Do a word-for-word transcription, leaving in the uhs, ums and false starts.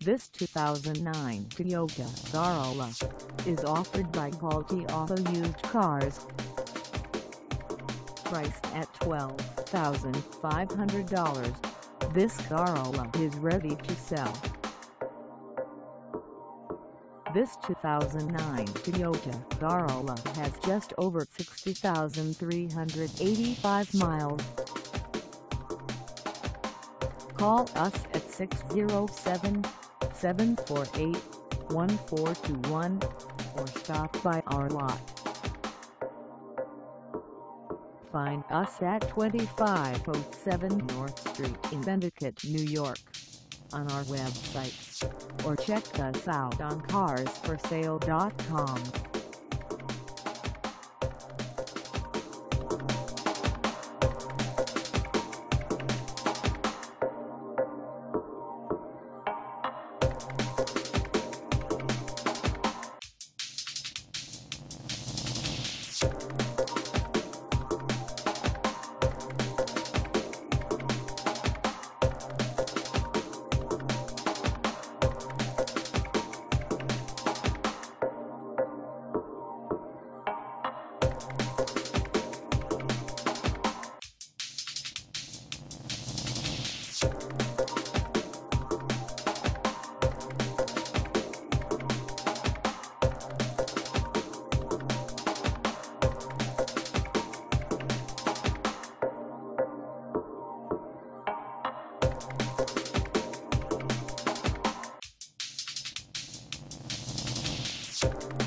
This two thousand nine Toyota Corolla is offered by Gault Auto Used Cars. Priced at twelve thousand five hundred dollars, this Corolla is ready to sell. This two thousand nine Toyota Corolla has just over sixty thousand three hundred eighty-five miles. Call us at six oh seven, seven four eight, one four two one or stop by our lot. Find us at twenty-five oh seven North Street in Endicott, New York, on our website, or check us out on cars for sale dot com. You